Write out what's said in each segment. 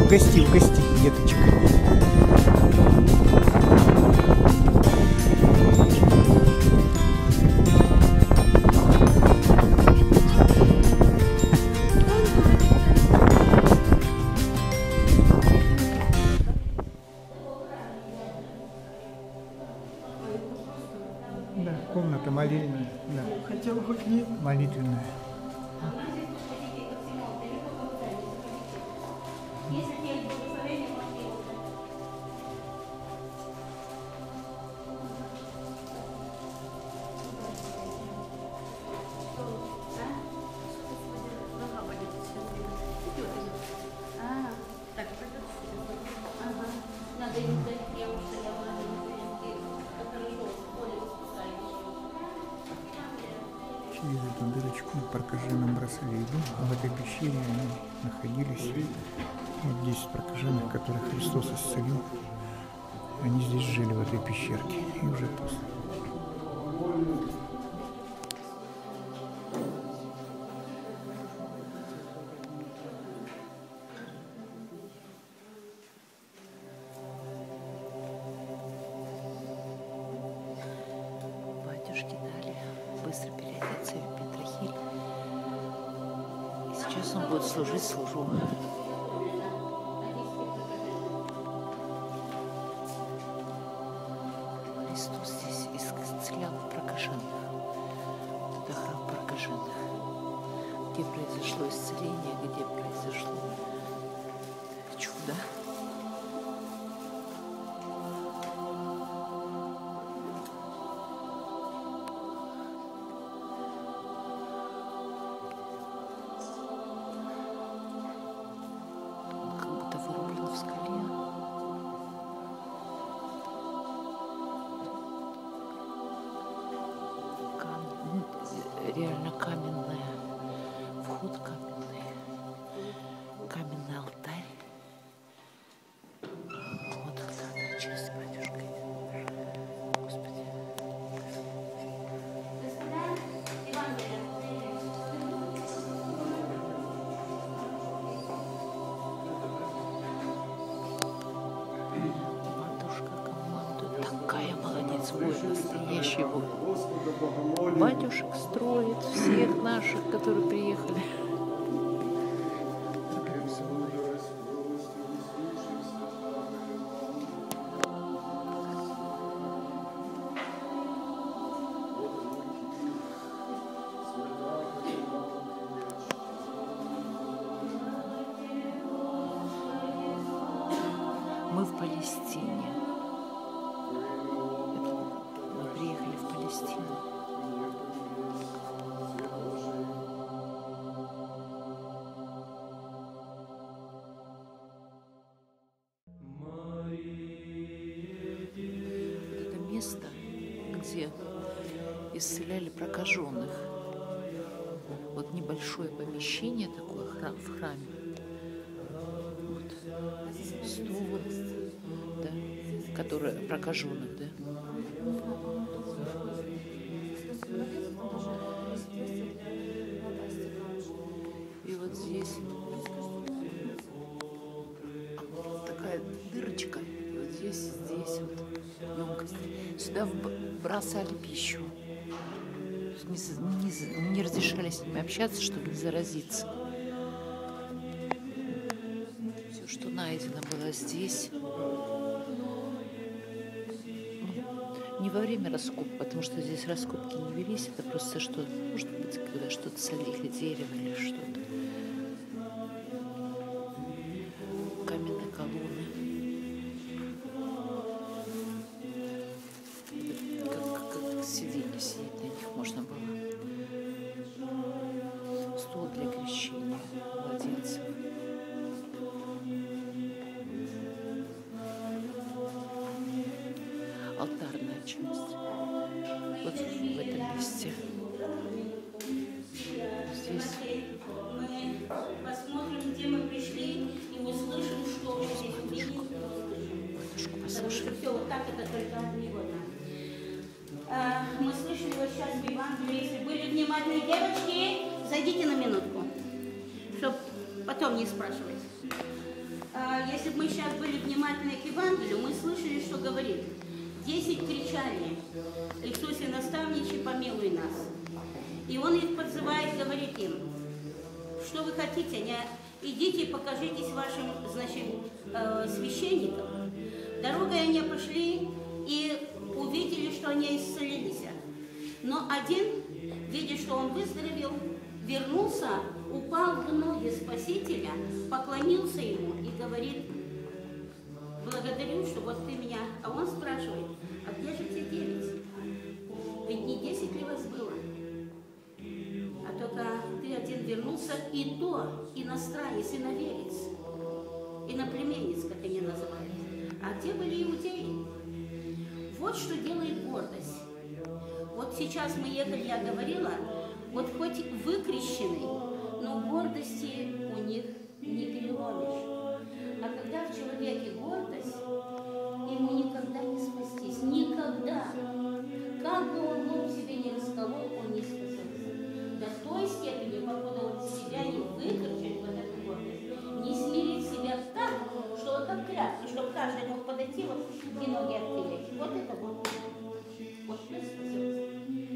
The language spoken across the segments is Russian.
угости, угости, деточка. Да, комната молитвенная. Да. Хотел хоть не... Молитвенная. Через эту дырочку прокаженным бросали еду, а в этой пещере они находились. Вот 10 прокаженных, которых Христос исцелил. Они здесь жили, в этой пещерке, и уже после. Батюшки дали быстро переодеться в Петрохиль. И сейчас он будет служить службу. Христос здесь исцелял прокаженных. Это храм прокаженных. Где произошло исцеление, где произошло чудо. Как будто вырублен в скале. Реально каменная, вход каменный, каменный алтарь. Вот главная часть с батюшкой. Господи. Матушка командует. Такая молодец, воин, настоящий воин. Батюшек строит, всех наших, которые приехали. Мы в Палестине. Мы приехали в Палестину. Это место, где исцеляли прокаженных. Вот небольшое помещение такое в храме. Вот. Стол, да, который прокаженных, да. И вот здесь такая дырочка, и вот здесь вот емкость. Сюда бросали пищу. Не разрешали с ними общаться, чтобы не заразиться. Все, что найдено было здесь. Не во время раскопок, потому что здесь раскопки не велись, это просто что, может быть, когда что-то солили, дерево или что-то. Каменные колонны. Как сиденье сидеть на них можно было. Стол для крещения младенцев. Алтарная часть. Вот в этом месте. Здесь. Посмотрим, где мы пришли, и услышим, что мы здесь увидели. Матушку послушаем. Все, вот так это только от него надо. Мы слышали вот сейчас в Евангелии, если были внимательные девочки, зайдите на минутку, чтобы потом не спрашивать. внимательны к Евангелию, мы слышали, что говорит: 10 кричали: Иисусе, наставниче, помилуй нас. И Он их подзывает, говорит им: что вы хотите? Идите и покажитесь вашим, значит, священникам. Дорогой они пошли и увидели, что они исцелились. Но один, видя, что он выздоровел, вернулся, упал в ноги Спасителя, поклонился ему и говорит: благодарю, что вот ты меня. А он спрашивает: а где же те 9? Ведь не 10 ли вас было? А только ты один вернулся, и то иностранец, иноверец, иноплеменец, как они называют. А где были иудеи? Вот что делает гордость. Вот сейчас мы ехали, я говорила, вот хоть вы крещены, но гордости у них не переломишь. А когда в человеке гордость, ему никогда не спастись. Никогда. Как бы он лоб себе не расколол, он не спасется. До той степени, покуда он себя не выкричит вот эту гордость, не смирит себя так, что вот как тряпка, чтобы каждый мог подойти вот и ноги отпилить. Вот это вот. Вот это спасется.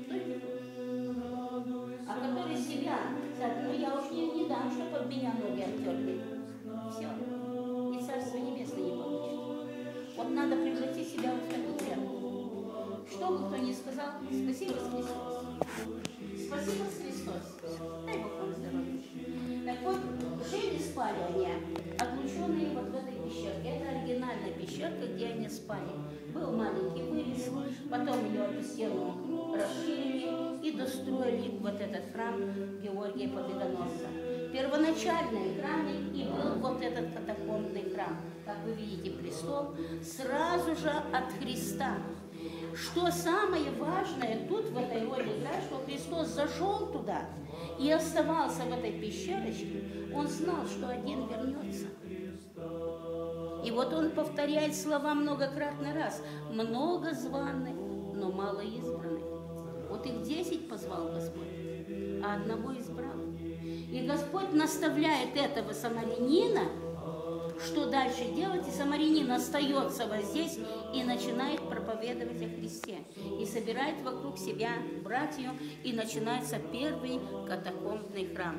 А который себя, ну я уж не дам, чтобы об меня ноги оттерли. Все. И Царство Небесное не получит. Вот надо превратить себя в такую тряпку. Что бы кто ни сказал, спасибо, Христос. Спасибо, Христос. Дай Бог вам здоровья. Так вот, жили, спали они, отлученные вот в этой пещерке. Это оригинальная пещерка, где они спали. Был маленький вырез, потом ее эту стену расширили и достроили вот этот храм Георгия Победоносца. Первоначальный храм и был вот этот катакомбный храм. Как вы видите, престол сразу же от Христа. Что самое важное тут в этой роли, да, что Христос зашел туда и оставался в этой пещерочке, Он знал, что один вернется. И вот Он повторяет слова многократно раз: много званых, но мало избранных. Вот их 10 позвал Господь, а одного избрал. И Господь наставляет этого самарянина, что дальше делать, и самарянин остается вот здесь и начинает проповедовать о Христе. И собирает вокруг себя братью, и начинается первый катакомбный храм.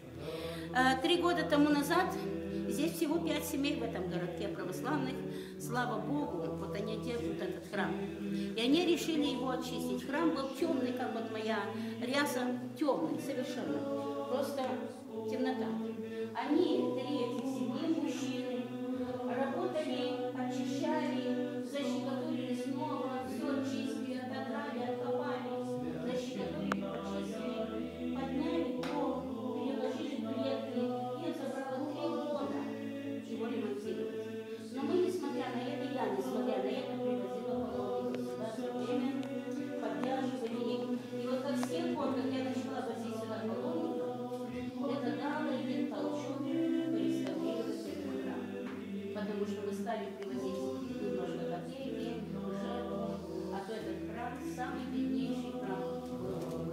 3 года тому назад здесь всего 5 семей в этом городке православных. Слава Богу, вот они держат этот храм. И они решили его очистить. Храм был темный, как вот моя ряса, темный совершенно. Просто темнота. Они, 3 этих семьи, мужчины, работали, очищали, защекотурили снова, все чистили, отодрали, откопали, защекотурили, почистили, подняли пол, переложили плиты. Им забрало 3 года его ремонтировать. Но мы, несмотря на это, я, несмотря на это, привозила паломников сюда все время, поддерживали их. И вот как с тех пор, как я начала возить сюда паломников, это дало им толчок реставрировать этот храм. Потому что мы стали привозить немножко копейки, жертву, а то этот храм самый беднейший храм был.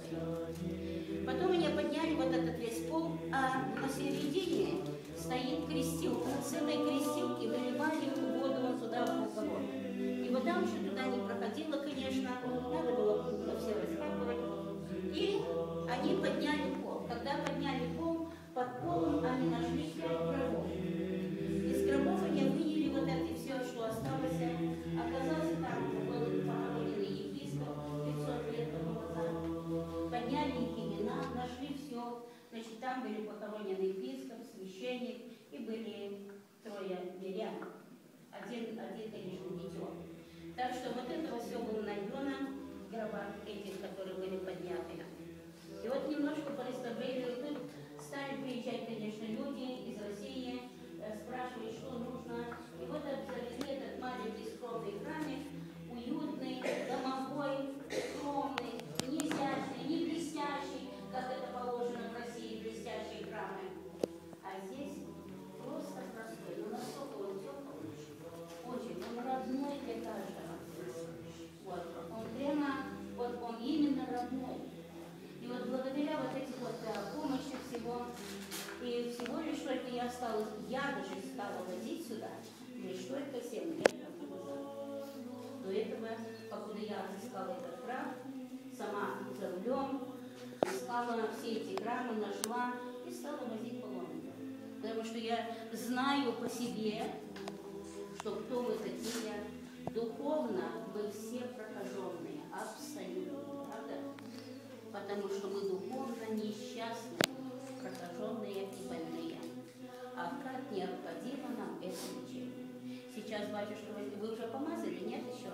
Потом меня подняли вот этот весь пол, а на середине стоит крестилка. С этой крестилки выливали воду вот туда, в колодец. И вода уже туда не проходила, конечно, надо было все раскапывать. И они подняли пол. Когда подняли пол, под полом они нашли 5 гробов. Из гробов они выняли вот это все, что осталось. Оказалось, там был похороненный епископ 500 лет тому назад. Подняли их имена, нашли все. Значит, там были похоронены епископ, священник, и были 3 мирян. Один, конечно, дитё. Так что вот это все было найдено в гробах этих, которые были подняты. И вот немножко пореставрировали. Тут стали приезжать, конечно, люди из России, спрашивать, что нужно. И вот обзавели этот маленький скромный храмик, уютный, домовой, скромный, не изящный, не блестящий, как это положено в России, блестящие храмы. А здесь просто простой. Но насколько он теплый, очень, он родной для каждого. Вот, он прямо, вот он именно родной. И вот благодаря вот этим вот помощи всего, и всего лишь только я даже стала возить сюда, что только 7 лет назад. До этого, покуда я искала этот храм, сама за рулем, искала все эти храмы, нашла и стала возить паломников. Потому что я знаю по себе, что кто вы такие, духовно вы все прокаженные, абсолютно, правда? Потому что мы духовно несчастные, прокаженные и больные. А как необходимо нам это лечение? Сейчас, батюшка, вы уже помазали, нет еще?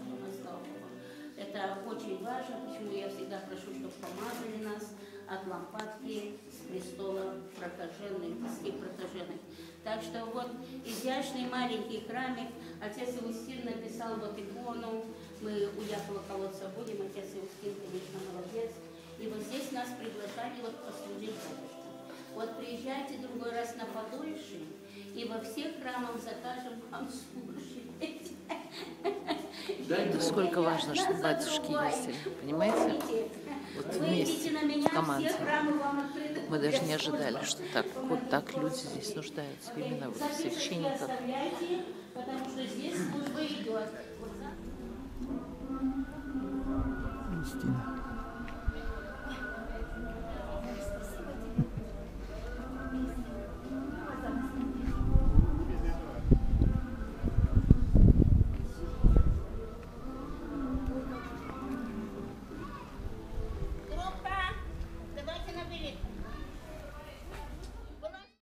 Это очень важно, почему я всегда прошу, чтобы помазали нас от лампадки с престола прокаженных, из прокаженных. Так что вот изящный маленький храмик, отец Иустин написал вот икону, мы у Якова колодца будем, отец Иустин, конечно, молодец. И вот здесь нас приглашали вот послужить батюшка. Вот приезжайте другой раз на Подольше, и во всех храмах закажем вам служить. Это сколько важно, что батюшки ездили, понимаете? Вот вместе, в команде. Мы даже не ожидали, что так, вот так люди здесь нуждаются, именно в священниках. Потому что здесь служба идет. Кристина.